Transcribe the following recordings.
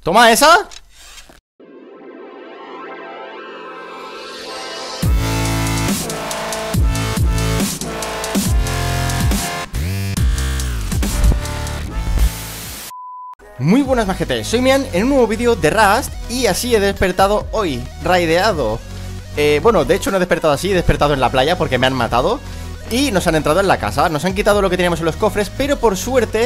¡Toma esa! Muy buenas majetes, soy Mian en un nuevo vídeo de Rust. Y así he despertado hoy, raideado. Bueno, de hecho no he despertado así, he despertado en la playa porque me han matado. Y nos han entrado en la casa, nos han quitado lo que teníamos en los cofres. Pero por suerte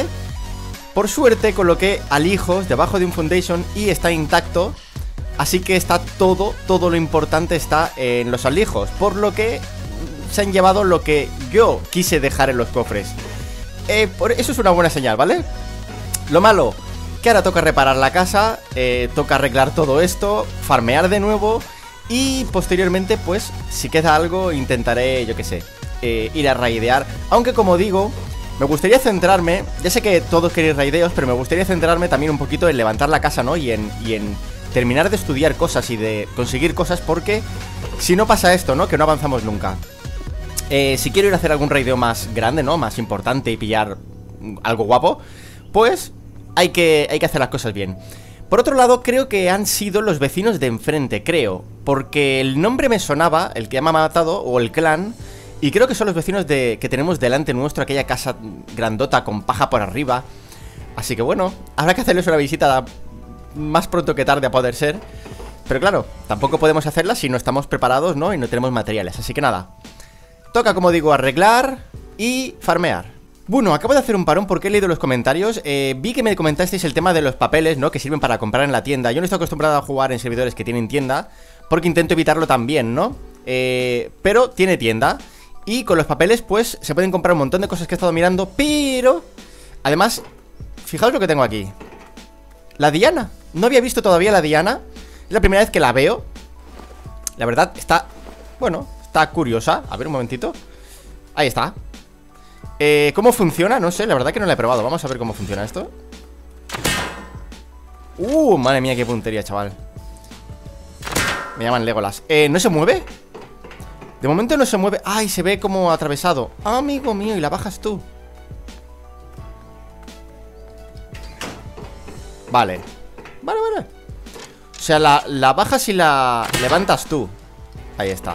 coloqué alijos debajo de un foundation y está intacto. Así que está todo lo importante está en los alijos. Por lo que se han llevado lo que yo quise dejar en los cofres. Eso es una buena señal, ¿vale? Lo malo, que ahora toca reparar la casa, toca arreglar todo esto, farmear de nuevo. Y posteriormente, pues, si queda algo, intentaré, yo qué sé, ir a raidear. Aunque como digo, me gustaría centrarme, ya sé que todos queréis raideos, pero me gustaría centrarme también un poquito en levantar la casa, ¿no? Y en terminar de estudiar cosas y de conseguir cosas, porque si no pasa esto, ¿no? Que no avanzamos nunca. Si quiero ir a hacer algún raideo más grande, ¿no? Más importante y pillar algo guapo, pues hay que hacer las cosas bien. Por otro lado, creo que han sido los vecinos de enfrente, creo, porque el nombre me sonaba, el que ya me ha matado, o el clan. Y creo que son los vecinos que tenemos delante nuestro, aquella casa grandota con paja por arriba. Así que bueno, habrá que hacerles una visita más pronto que tarde a poder ser. Pero claro, tampoco podemos hacerla si no estamos preparados, ¿no? Y no tenemos materiales, así que nada. Toca, como digo, arreglar y farmear. Bueno, acabo de hacer un parón porque he leído los comentarios. Vi que me comentasteis el tema de los papeles, ¿no? Que sirven para comprar en la tienda. Yo no estoy acostumbrado a jugar en servidores que tienen tienda, porque intento evitarlo también, ¿no? Pero tiene tienda. Y con los papeles, pues, se pueden comprar un montón de cosas que he estado mirando. Pero, además, fijaos lo que tengo aquí. La Diana. No había visto todavía la Diana. Es la primera vez que la veo. La verdad, está, bueno, está curiosa. A ver, un momentito. Ahí está. ¿Cómo funciona? No sé, la verdad que no la he probado. Vamos a ver cómo funciona esto. Madre mía, qué puntería, chaval. Me llaman Legolas. ¿No se mueve? De momento no se mueve. ¡Ay! Se ve como atravesado. Amigo mío, y la bajas tú. Vale. Vale. O sea, la bajas y la levantas tú. Ahí está.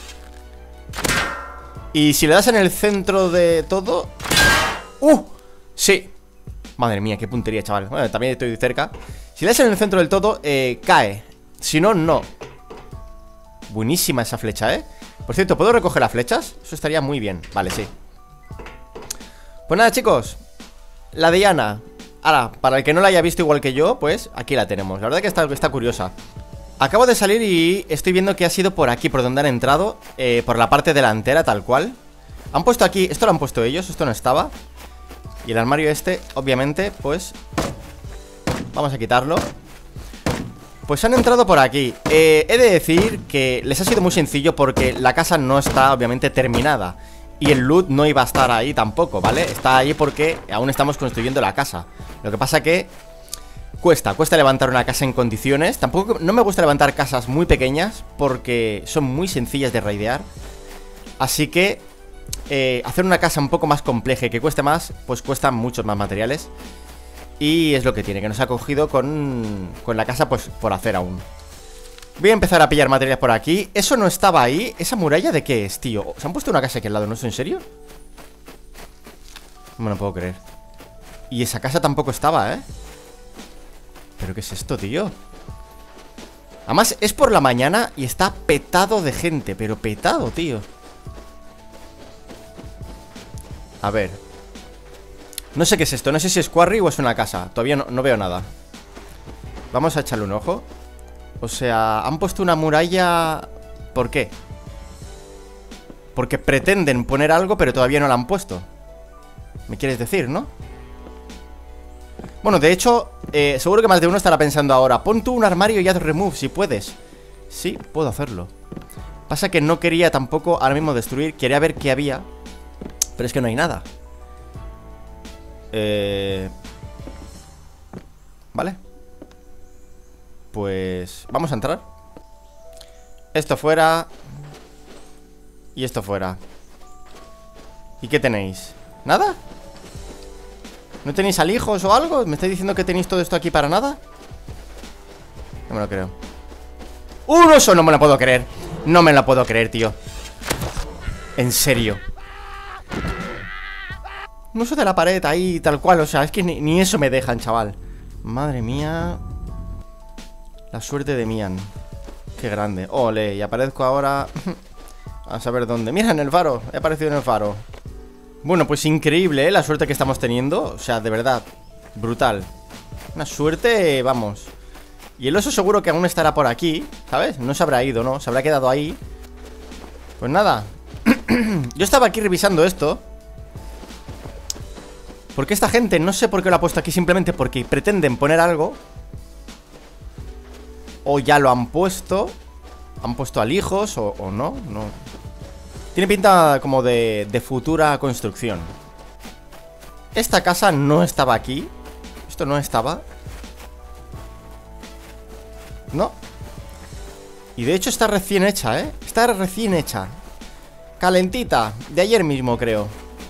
Y si le das en el centro de todo... Sí. Madre mía, qué puntería, chaval. Bueno, también estoy cerca. Si le das en el centro del todo, cae. Si no, no. Buenísima esa flecha, ¿eh? Por cierto, ¿puedo recoger las flechas? Eso estaría muy bien. Vale, sí. Pues nada, chicos, la Diana. Ahora, para el que no la haya visto igual que yo, pues aquí la tenemos. La verdad que está curiosa. Acabo de salir y estoy viendo que ha sido por aquí, por donde han entrado, por la parte delantera, tal cual. Han puesto aquí, esto lo han puesto ellos, esto no estaba. Y el armario este, obviamente, pues vamos a quitarlo. Pues han entrado por aquí. He de decir que les ha sido muy sencillo porque la casa no está, obviamente, terminada. Y el loot no iba a estar ahí tampoco, ¿vale? Está ahí porque aún estamos construyendo la casa. Lo que pasa que cuesta levantar una casa en condiciones. Tampoco, no me gusta levantar casas muy pequeñas porque son muy sencillas de raidear. Así que hacer una casa un poco más compleja y que cueste más, pues cuestan muchos más materiales. Y es lo que tiene, que nos ha cogido con la casa, pues, por hacer aún. Voy a empezar a pillar materiales por aquí. Eso no estaba ahí. ¿Esa muralla de qué es, tío? ¿Se han puesto una casa aquí al lado? ¿No es en serio? No me lo puedo creer. Y esa casa tampoco estaba, ¿eh? ¿Pero qué es esto, tío? Además, es por la mañana y está petado de gente. Pero petado, tío. A ver. No sé qué es esto, no sé si es quarry o es una casa. Todavía no veo nada. Vamos a echarle un ojo. O sea, han puesto una muralla. ¿Por qué? Porque pretenden poner algo, pero todavía no la han puesto. ¿Me quieres decir, no? Bueno, de hecho, seguro que más de uno estará pensando ahora: pon tú un armario y haz remove si puedes. Sí, puedo hacerlo. Pasa que no quería tampoco ahora mismo destruir. Quería ver qué había, pero es que no hay nada. Vale. Pues vamos a entrar. Esto fuera. Y esto fuera. ¿Y qué tenéis? ¿Nada? ¿No tenéis alijos o algo? ¿Me estáis diciendo que tenéis todo esto aquí para nada? No me lo creo. ¡Un oso! No me lo puedo creer. No me lo puedo creer, tío. En serio. Un oso de la pared ahí, tal cual. O sea, es que ni eso me dejan, chaval. Madre mía. La suerte de Mian. Qué grande. Ole, y aparezco ahora a saber dónde. Mira, en el faro. He aparecido en el faro. Bueno, pues increíble, ¿eh? La suerte que estamos teniendo. O sea, de verdad. Brutal. Una suerte, vamos. Y el oso seguro que aún estará por aquí, ¿sabes? No se habrá ido, ¿no? Se habrá quedado ahí. Pues nada. Yo estaba aquí revisando esto. Porque esta gente, no sé por qué lo ha puesto aquí. Simplemente porque pretenden poner algo. O ya lo han puesto. Han puesto alijos o no. No. Tiene pinta como de futura construcción. Esta casa no estaba aquí. Esto no estaba. No. Y de hecho está recién hecha, ¿eh? Está recién hecha. Calentita. De ayer mismo, creo.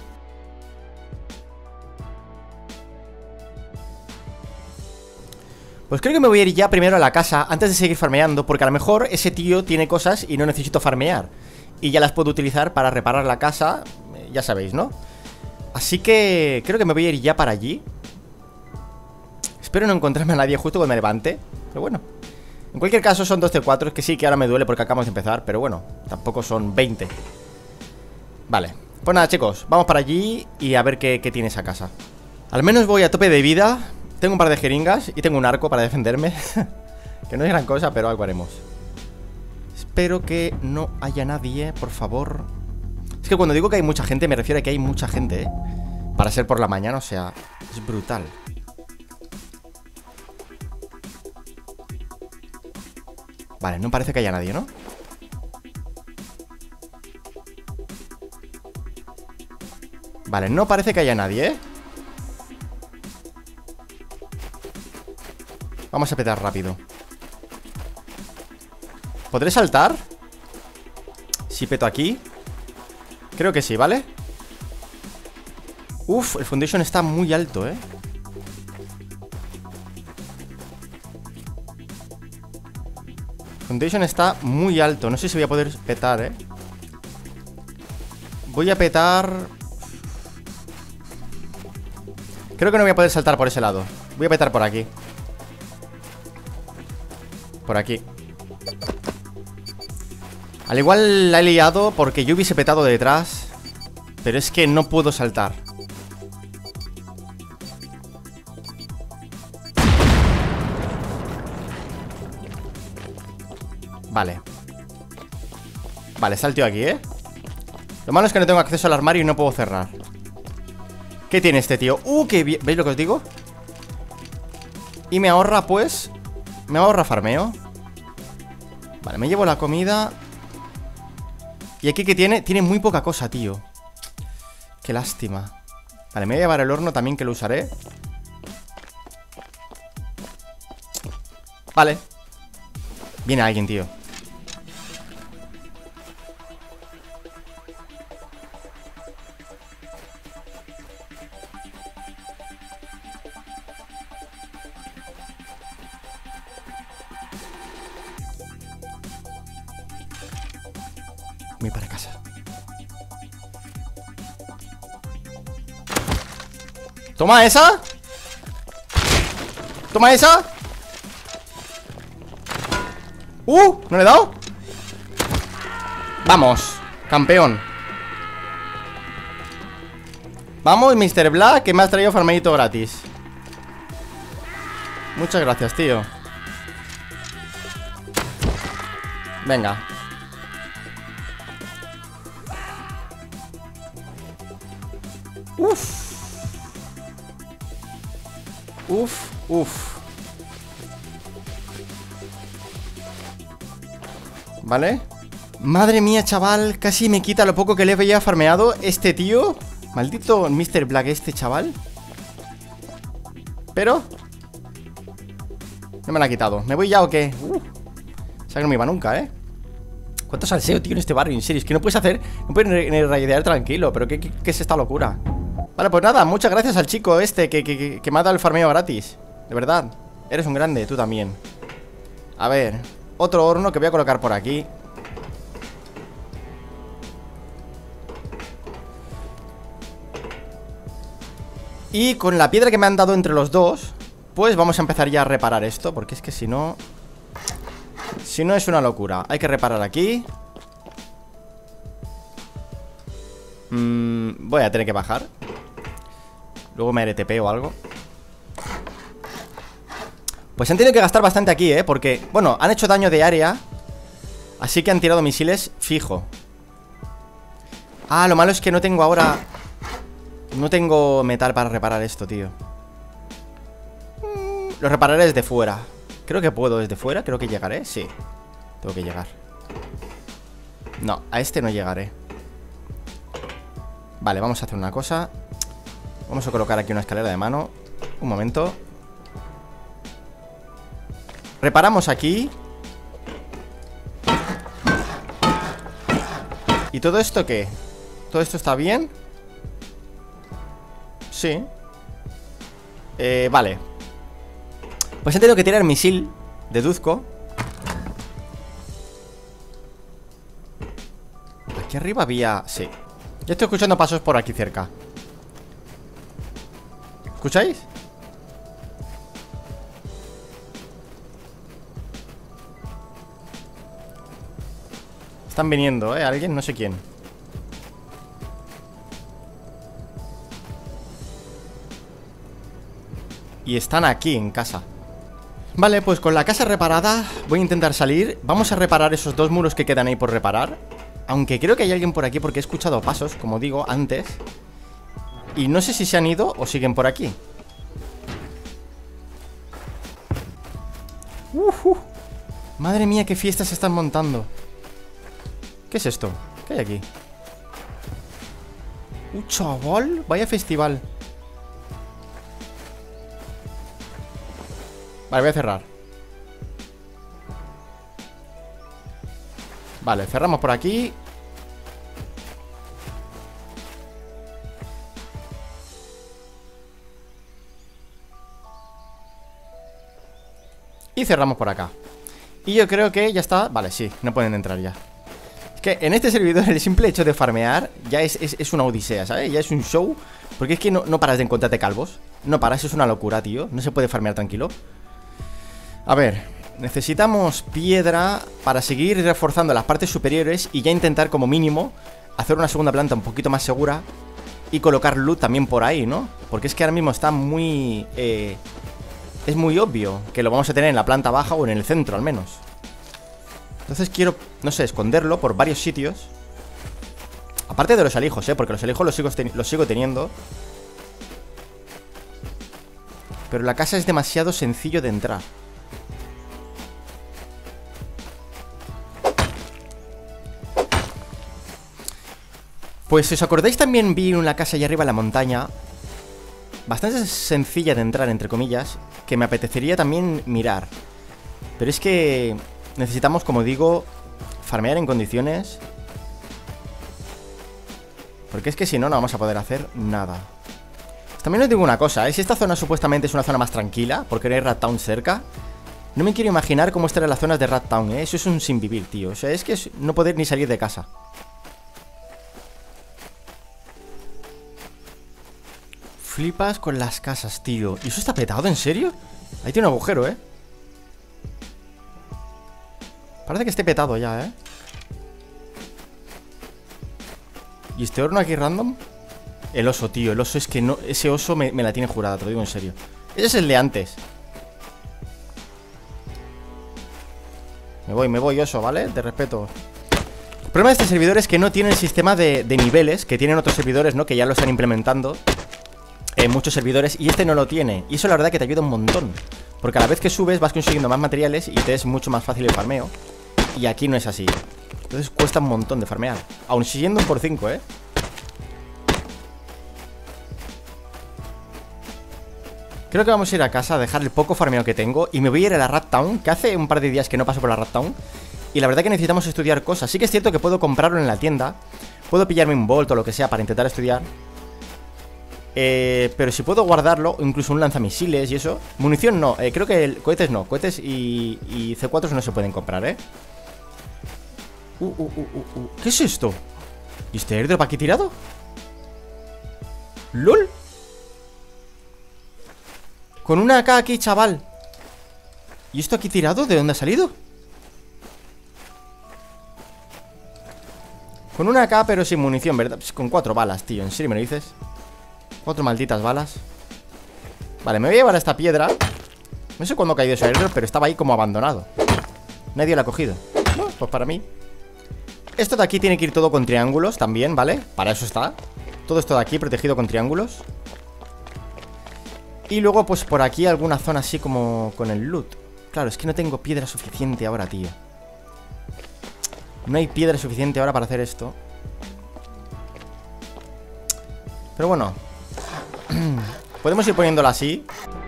Pues creo que me voy a ir ya primero a la casa antes de seguir farmeando, porque a lo mejor ese tío tiene cosas y no necesito farmear. Y ya las puedo utilizar para reparar la casa. Ya sabéis, ¿no? Así que creo que me voy a ir ya para allí. Espero no encontrarme a nadie justo cuando me levante. Pero bueno. En cualquier caso son 2 C4, es que sí que ahora me duele porque acabamos de empezar. Pero bueno, tampoco son 20. Vale, pues nada, chicos, vamos para allí y a ver qué tiene esa casa. Al menos voy a tope de vida. Tengo un par de jeringas y tengo un arco para defenderme. Que no es gran cosa, pero algo haremos. Espero que no haya nadie, por favor. Es que cuando digo que hay mucha gente, me refiero a que hay mucha gente, ¿eh? Para ser por la mañana, o sea, es brutal. Vale, no parece que haya nadie, ¿no? Vale, no parece que haya nadie, ¿eh? Vamos a petar rápido. ¿Podré saltar? Si peto aquí. Creo que sí, ¿vale? Uf, el foundation está muy alto, ¿eh? Foundation está muy alto. No sé si voy a poder petar, ¿eh? Voy a petar. Creo que no voy a poder saltar por ese lado. Voy a petar por aquí. Por aquí. Al igual la he liado porque yo hubiese petado detrás. Pero es que no puedo saltar. Vale. Vale, salteo aquí, ¿eh? Lo malo es que no tengo acceso al armario y no puedo cerrar. ¿Qué tiene este tío? Qué bien. ¿Veis lo que os digo? Y me ahorra, pues. Me ahorra farmeo. Vale, me llevo la comida. Y aquí que tiene muy poca cosa, tío. Qué lástima. Vale, me voy a llevar el horno también, que lo usaré. Vale. Viene alguien, tío. Voy para casa. Toma esa. Toma esa. ¿No le he dado? Vamos, campeón. Vamos, Mr. Black, que me has traído farmeito gratis. Muchas gracias, tío. Venga. Uf. Vale. Madre mía, chaval. Casi me quita lo poco que le había farmeado este tío. Maldito Mr. Black este, chaval. Pero no me la ha quitado. ¿Me voy ya o qué? O sea que no me iba nunca, ¿eh? ¿Cuánto salseo, tío, en este barrio? En serio, es que no puedes hacer... No puedes ni raidear tranquilo. ¿Pero qué es esta locura? Vale, pues nada, muchas gracias al chico este que me ha dado el farmeo gratis. De verdad, eres un grande, tú también. A ver, otro horno que voy a colocar por aquí. Y con la piedra que me han dado entre los dos, pues vamos a empezar ya a reparar esto. Porque es que si no es una locura. Hay que reparar aquí. Voy a tener que bajar. Luego me haré TP o algo. Pues han tenido que gastar bastante aquí, porque, bueno, han hecho daño de área. Así que han tirado misiles fijo. Ah, lo malo es que no tengo ahora... No tengo metal para reparar esto, tío. Lo repararé desde fuera. Creo que puedo desde fuera, creo que llegaré. Sí, tengo que llegar. No, a este no llegaré. Vale, vamos a hacer una cosa. Vamos a colocar aquí una escalera de mano. Un momento. Reparamos aquí. ¿Y todo esto qué? ¿Todo esto está bien? Sí. Vale. Pues he tenido que tirar misil. Deduzco. Aquí arriba había... Sí. Ya estoy escuchando pasos por aquí cerca. ¿Escucháis? Están viniendo, alguien, no sé quién. Y están aquí en casa. Vale, pues con la casa reparada voy a intentar salir. Vamos a reparar esos dos muros que quedan ahí por reparar. Aunque creo que hay alguien por aquí porque he escuchado pasos, como digo, antes. Y no sé si se han ido o siguen por aquí. Madre mía, qué fiestas se están montando. ¿Qué es esto? ¿Qué hay aquí? Chaval, vaya festival. Vale, voy a cerrar. Vale, cerramos por aquí. Y cerramos por acá. Y yo creo que ya está. Vale, sí, no pueden entrar ya. Es que en este servidor el simple hecho de farmear ya es una odisea, ¿sabes? Ya es un show. Porque es que no paras de encontrarte calvos. No paras, es una locura, tío. No se puede farmear tranquilo. A ver, necesitamos piedra para seguir reforzando las partes superiores y ya intentar como mínimo hacer una segunda planta un poquito más segura y colocar loot también por ahí, ¿no? Porque es que ahora mismo está muy... es muy obvio que lo vamos a tener en la planta baja o en el centro al menos. Entonces quiero, no sé, esconderlo por varios sitios. Aparte de los alijos, porque los alijos los sigo teniendo. Pero la casa es demasiado sencillo de entrar. Pues si os acordáis también vi una casa allá arriba en la montaña. Bastante sencilla de entrar, entre comillas. Que me apetecería también mirar. Pero es que necesitamos, como digo, farmear en condiciones. Porque es que si no, no vamos a poder hacer nada. También os digo una cosa, si esta zona supuestamente es una zona más tranquila, porque no hay Rat Town cerca, no me quiero imaginar cómo estarán las zonas de Rat Town, Eso es un sin vivir, tío. O sea, es que es no poder ni salir de casa. Flipas con las casas, tío. ¿Y eso está petado? ¿En serio? Ahí tiene un agujero, Parece que esté petado ya, ¿Y este horno aquí random? El oso, tío, el oso es que no... Ese oso me la tiene jurada, te lo digo en serio. Ese es el de antes. Me voy, oso, ¿vale? Te respeto. El problema de este servidor es que no tiene el sistema de niveles que tienen otros servidores, ¿no? Que ya lo están implementando en muchos servidores y este no lo tiene. Y eso la verdad que te ayuda un montón. Porque a la vez que subes vas consiguiendo más materiales y te es mucho más fácil el farmeo. Y aquí no es así. Entonces cuesta un montón de farmear. Aún siguiendo un por 5, Creo que vamos a ir a casa a dejar el poco farmeo que tengo. Y me voy a ir a la Rat Town, que hace un par de días que no paso por la Rat Town. Y la verdad que necesitamos estudiar cosas. Sí que es cierto que puedo comprarlo en la tienda. Puedo pillarme un Bolt o lo que sea para intentar estudiar. Pero si puedo guardarlo, o incluso un lanzamisiles y eso. Munición no, creo que cohetes no. Cohetes y C4 no se pueden comprar, ¿eh? ¿Qué es esto? ¿Y este airdrop aquí tirado? ¿LOL? Con una AK aquí, chaval. ¿Y esto aquí tirado? ¿De dónde ha salido? Con una AK pero sin munición, ¿verdad? Pues con 4 balas, tío, ¿en serio me lo dices? 4 malditas balas. Vale, me voy a llevar a esta piedra. No sé cuándo ha caído ese airdrop, pero estaba ahí como abandonado. Nadie lo ha cogido. Bueno, pues para mí. Esto de aquí tiene que ir todo con triángulos también, ¿vale? Para eso está. Todo esto de aquí protegido con triángulos. Y luego pues por aquí alguna zona así como con el loot. Claro, es que no tengo piedra suficiente ahora, tío. No hay piedra suficiente ahora para hacer esto. Pero bueno, podemos ir poniéndola así.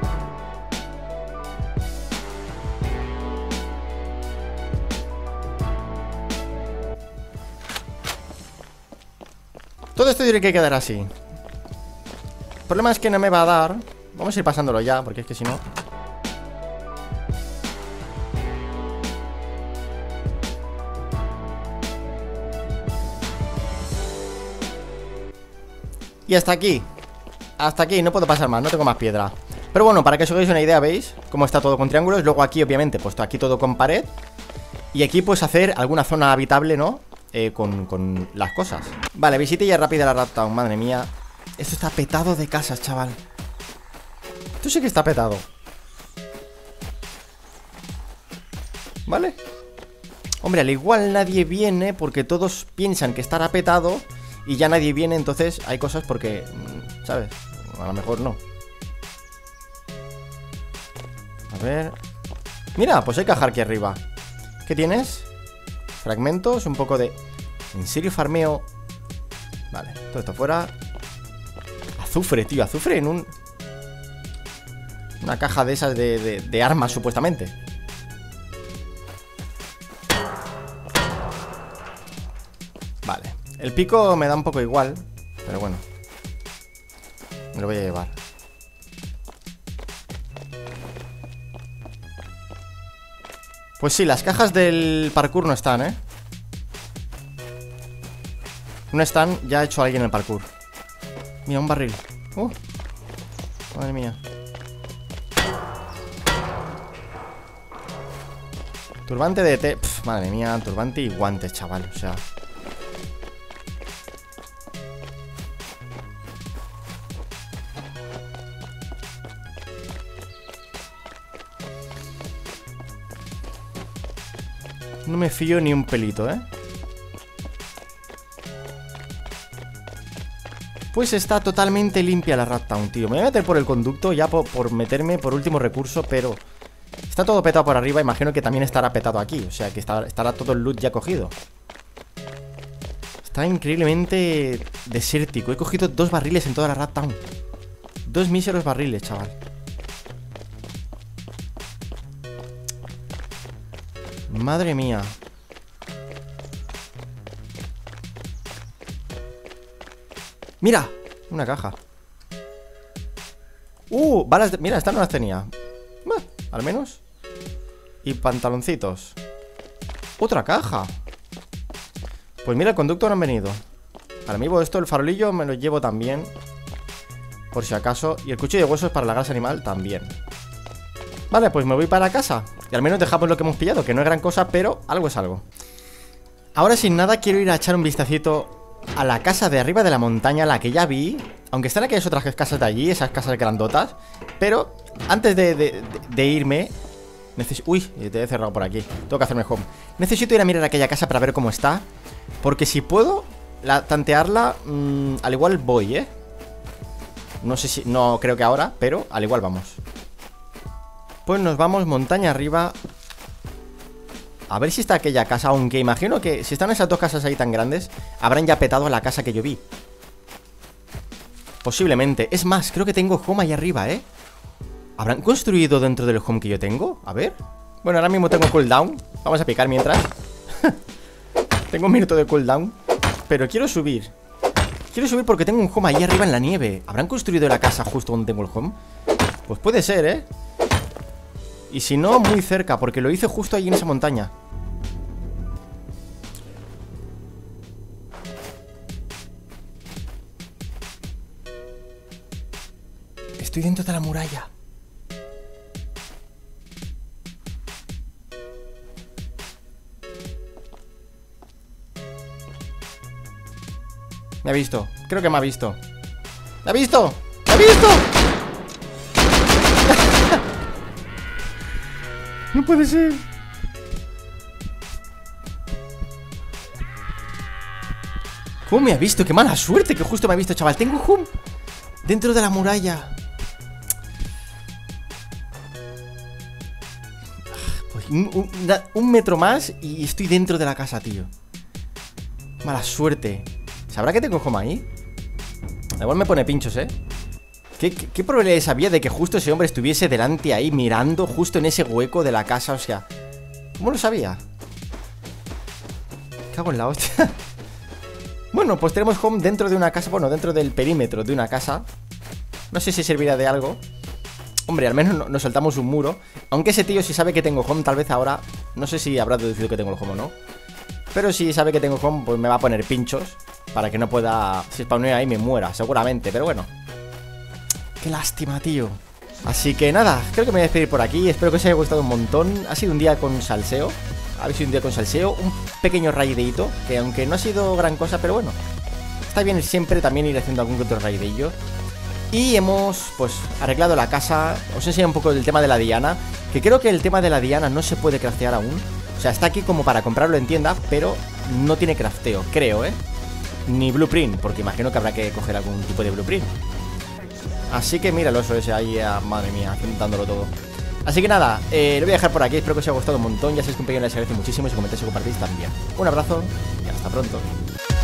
Todo esto tiene que quedar así. El problema es que no me va a dar. Vamos a ir pasándolo ya, porque es que si no... Y hasta aquí. Hasta aquí, no puedo pasar más, no tengo más piedra. Pero bueno, para que os hagáis una idea, ¿veis? Cómo está todo con triángulos. Luego aquí, obviamente, pues aquí todo con pared. Y aquí pues hacer alguna zona habitable, ¿no? Con las cosas. Vale, visitilla rápida a la Rat Town, madre mía. Esto está petado de casas, chaval. Esto sí que está petado. ¿Vale? Hombre, al igual nadie viene porque todos piensan que estará petado y ya nadie viene, entonces hay cosas porque, ¿sabes? A lo mejor no. A ver... Mira, pues hay caja aquí arriba. ¿Qué tienes? Fragmentos, un poco de... ¿En serio farmeo? Vale, todo esto fuera. Azufre, tío, azufre en un... Una caja de esas de armas, supuestamente. Vale, el pico me da un poco igual, pero bueno, me lo voy a llevar. Pues sí, las cajas del parkour no están, ¿eh? No están, ya ha hecho alguien el parkour. Mira, un barril. Madre mía. Turbante de té. Pff, madre mía, turbante y guantes, chaval. O sea... No me fío ni un pelito, ¿eh? Pues está totalmente limpia la Rat Town, tío. Me voy a meter por el conducto ya por meterme por último recurso, pero... Está todo petado por arriba, imagino que también estará petado aquí. O sea, que estará todo el loot ya cogido. Está increíblemente desértico. He cogido 2 barriles en toda la Rat Town. 2 míseros barriles, chaval. Madre mía. ¡Mira! Una caja. Balas de... Mira, esta no las tenía. Al menos. Y pantaloncitos. Otra caja. Pues mira, el conducto no han venido. Para mí, esto, el farolillo me lo llevo también, por si acaso. Y el cuchillo de huesos para la grasa animal también. Vale, pues me voy para casa. Y al menos dejamos lo que hemos pillado, que no es gran cosa, pero algo es algo. Ahora sin nada quiero ir a echar un vistacito a la casa de arriba de la montaña, la que ya vi. Aunque están aquellas otras casas de allí, esas casas grandotas. Pero antes de irme uy, te he cerrado por aquí. Tengo que hacerme home. Necesito ir a mirar aquella casa para ver cómo está, porque si puedo tantearla, al igual voy, ¿eh? No sé si... No creo que ahora, pero al igual vamos. Pues nos vamos montaña arriba a ver si está aquella casa. Aunque imagino que si están esas dos casas ahí tan grandes, habrán ya petado a la casa que yo vi. Posiblemente. Es más, creo que tengo home ahí arriba, ¿eh? ¿Habrán construido dentro del home que yo tengo? A ver. Bueno, ahora mismo tengo cooldown. Vamos a picar mientras. Tengo un minuto de cooldown, pero quiero subir. Quiero subir porque tengo un home ahí arriba en la nieve. ¿Habrán construido la casa justo donde tengo el home? Pues puede ser, ¿eh? Y si no, muy cerca, porque lo hice justo ahí en esa montaña. Estoy dentro de la muralla. Me ha visto, creo que me ha visto. ¡Me ha visto! ¡Me ha visto! No puede ser. ¿Cómo me ha visto? ¡Qué mala suerte que justo me ha visto, chaval! Tengo un home dentro de la muralla. Pues un metro más y estoy dentro de la casa, tío. Mala suerte. ¿Sabrá que tengo home ahí? Igual me pone pinchos, ¿eh? ¿Qué probabilidades había de que justo ese hombre estuviese delante ahí mirando justo en ese hueco de la casa? O sea, ¿cómo lo sabía? Cago en la hostia. Bueno, pues tenemos home dentro de una casa. Bueno, dentro del perímetro de una casa. No sé si servirá de algo. Hombre, al menos nos saltamos un muro. Aunque ese tío si sabe que tengo home, tal vez ahora, no sé si habrá deducido que tengo el home o no, pero si sabe que tengo home, pues me va a poner pinchos para que no pueda, si spawneo ahí me muera, seguramente. Pero bueno, qué lástima, tío. Así que nada, creo que me voy a despedir por aquí. Espero que os haya gustado un montón. Ha sido un día con salseo. Ha sido un día con salseo. Un pequeño raideito, que aunque no ha sido gran cosa, pero bueno, está bien siempre también ir haciendo algún que otro raideillo. Y hemos, pues, arreglado la casa. Os enseño un poco del tema de la diana, que creo que el tema de la diana no se puede craftear aún. O sea, está aquí como para comprarlo en tienda, pero no tiene crafteo, creo, ¿eh? Ni blueprint, porque imagino que habrá que coger algún tipo de blueprint. Así que míralo, eso ese ahí, madre mía, dándolo todo. Así que nada, lo voy a dejar por aquí. Espero que os haya gustado un montón. Ya sabéis que un pequeño les agradece muchísimo. Y si comentáis y compartís también. Un abrazo y hasta pronto.